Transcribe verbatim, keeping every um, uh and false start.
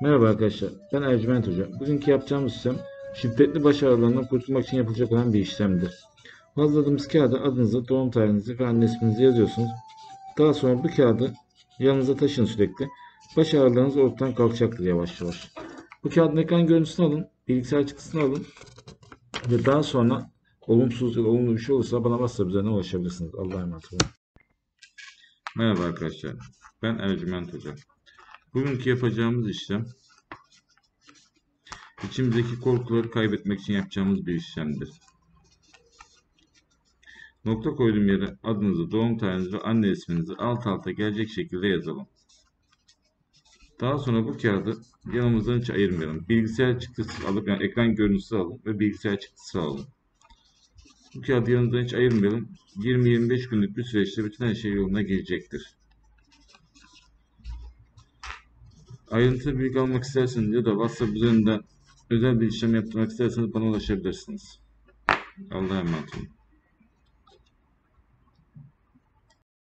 Merhaba arkadaşlar, ben Ercüment Hoca. Bugünkü yapacağımız işlem, şiddetli baş ağrılarından kurtulmak için yapılacak olan bir işlemdir. Hazırladığımız kağıda adınızı, doğum tarihinizi ve anne isminizi yazıyorsunuz. Daha sonra bu kağıdı yanınıza taşın sürekli. Baş ağrılarınız ortadan kalkacaktır yavaş yavaş. Bu kağıdın ekran görüntüsünü alın, bilgisayar çıktısını alın ve daha sonra olumsuz ya da olumlu bir şey olursa bana WhatsApp üzerinden ulaşabilirsiniz. Allah'a emanet olun. Merhaba arkadaşlar, ben Ercüment Hoca. Bugünkü yapacağımız işlem, içimizdeki korkuları kaybetmek için yapacağımız bir işlemdir. Nokta koyduğum yere adınızı, doğum tarihinizi ve anne isminizi alt alta gelecek şekilde yazalım. Daha sonra bu kağıdı yanımızdan hiç ayırmayalım. Bilgisayar çıktısı alıp, yani ekran görüntüsü alın ve bilgisayar çıktısı alın. Bu kağıdı yanımızdan hiç ayırmayalım. yirmi yirmi beş günlük bir süreçte bütün her şey yoluna girecektir. Ayrıntılı bilgi almak isterseniz ya da WhatsApp üzerinden özel bir işlem yaptırmak isterseniz bana ulaşabilirsiniz. Allah'a emanet olun.